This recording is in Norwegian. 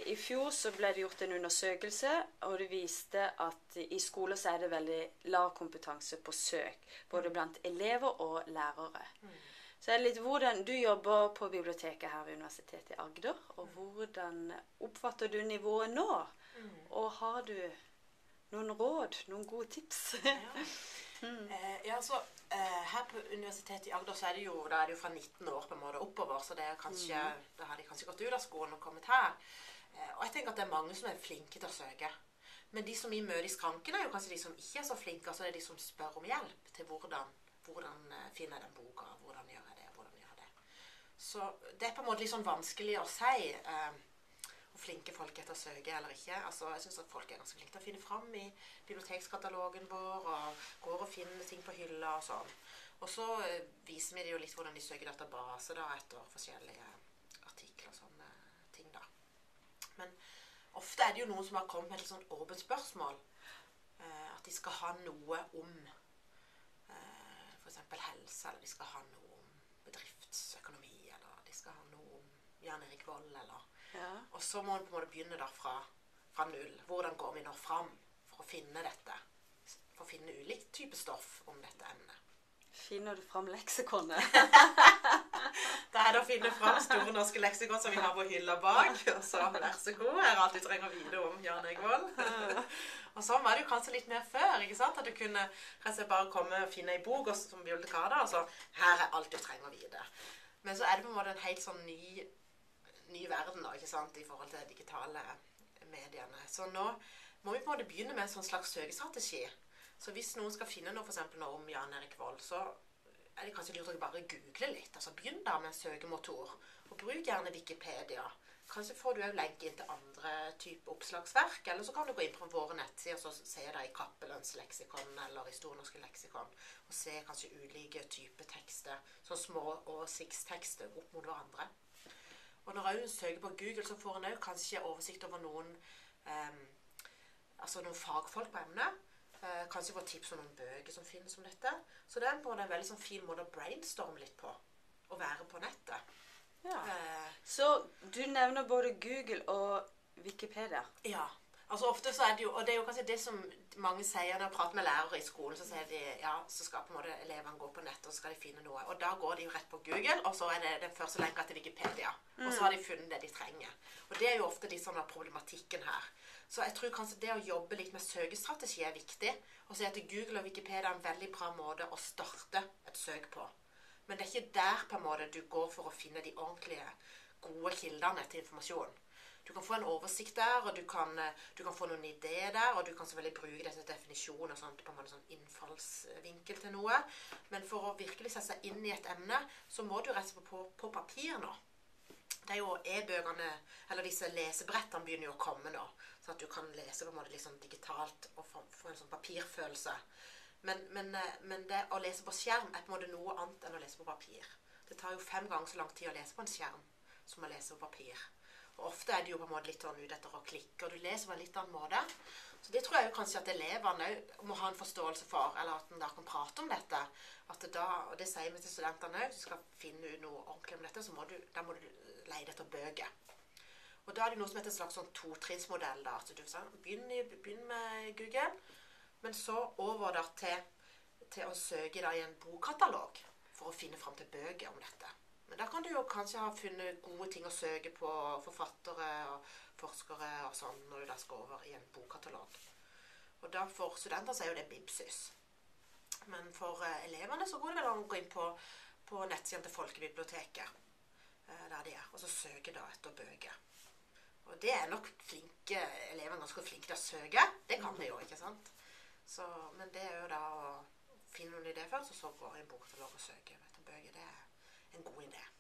i fjor så ble det gjort en undersøkelse, og det viste at i skoler så er det veldig lav kompetanse på søk, både blant elever og lærere. Så er det litt hvordan du jobber på biblioteket her ved Universitetet i Agder, og hvordan oppfatter du nivået nå? Og har du noen råd, noen gode tips? Her på Universitetet i Agder så er det jo fra 19 år på en måte oppover, så det er kanskje, da har de kanskje gått ut av skolen og kommet her. Og jeg tenker at det er mange som er flinke til å søke. Men de som vi møter i skranken er jo kanskje de som ikke er så flinke, altså det er de som spør om hjelp til hvordan finner jeg den boka, hvordan gjør jeg det. Så det er på en måte litt sånn vanskelig å si hvor flinke folk er til å søke eller ikke. Altså, jeg synes at folk er ganske flinke til å finne frem i bibliotekskatalogen vår, og går og finner ting på hylla og sånn. Og så viser vi det jo litt hvordan de søker database da, etter forskjellige artikler og sånne ting da. Men ofte er det jo noen som har kommet med et litt sånn åpent spørsmål. At de skal ha noe om for eksempel helse, eller de skal ha noe om bedriftsøkonomi, eller de skal ha noe om Jan Erik Vold, eller... Og så må man på en måte begynne da fra null. Hvordan går vi nå frem for å finne dette? For å finne ulikt type stoff om dette emnet. Finner du frem leksikonet? Da er det å finne frem Store norske leksikon som vi har på hylla bak. Og så vær så god, her er alt du trenger å vite om Jan Erik Vold. Og sånn var det jo kanskje litt mer før, ikke sant? At du kunne bare komme og finne en bok som bibliotekar, og så her er alt du trenger å vite. Men så er det på en måte en helt sånn ny verden da, ikke sant, i forhold til de digitale mediene. Så nå må vi på en måte begynne med en sånn slags søkestrategi. Så hvis noen skal finne noe, for eksempel noe om Jan Erik Vold, så er det kanskje lurt å bare google litt. Altså begynn da med en søkemotor, og bruk gjerne Wikipedia. Kanskje får du jo lenke inn til andre typer oppslagsverk, eller så kan du gå inn på våre nettsider, så se det i Cappelens leksikon, eller i Store norske leksikon, og se kanskje ulike typer tekster, sånn små oversiktstekster opp mot hverandre. Og når hun søker på Google, så får hun også kanskje oversikt over noen fagfolk på emnet. Kanskje få tips om noen bøker som finnes om dette. Så det er på en veldig sånn fin måte å brainstorme litt på, å være på nettet. Ja. Så du nevner både Google og Wikipedia? Ja. Altså ofte så er det jo, og det er jo kanskje det som mange sier når jeg prater med lærere i skolen, så sier de, ja, så skal på en måte elevene gå på nett, og så skal de finne noe. Og da går de jo rett på Google, og så er det den første lenka til Wikipedia. Og så har de funnet det de trenger. Og det er jo ofte de sånne problematikken her. Så jeg tror kanskje det å jobbe litt med søkestrategi er viktig, og si at Google og Wikipedia er en veldig bra måte å starte et søk på. Men det er ikke der på en måte du går for å finne de ordentlige, gode kildene til informasjon. Du kan få en oversikt der, og du kan få noen ideer der, og du kan selvfølgelig bruke det til definisjon og sånt, på en måte sånn innfallsvinkel til noe. Men for å virkelig sette seg inn i et emne, så må du rett og slett på papir nå. Det er jo e-bøkene, eller disse lesebrettene begynner jo å komme nå, så at du kan lese på en måte litt sånn digitalt og få en sånn papirfølelse. Men det å lese på skjerm er på en måte noe annet enn å lese på papir. Det tar jo 5 ganger så lang tid å lese på en skjerm som å lese på papir. Og ofte er det jo på en måte litt sånn ut etter å klikke, og du leser på en litt annen måte. Så det tror jeg jo kanskje at eleverne må ha en forståelse for, eller at en da kan prate om dette. At det da, og det sier vi til studentene også, hvis du skal finne ut noe ordentlig om dette, så må du leide etter bøker. Og da er det noe som heter en slags sånn 2-trinnsmodell da. Så du begynn med Google, men så over da til å søke da i en bokkatalog for å finne frem til bøker om dette. Men da kan du jo kanskje ha funnet gode ting å søke på forfattere og forskere og sånn, når du da skal over i en bokkatalog. Og da for studenter så er jo det Bibsys. Men for elevene så går det vel an å gå inn på nettsiden til Folkebiblioteket, der de er, og så søke da etter bøker. Og det er nok elevene ganske flinke til å søke, det kan de jo, ikke sant? Så, men det er jo da å finne noen idé først, og så gå i en bokkatalog og søke etter bøker, det er en god idé.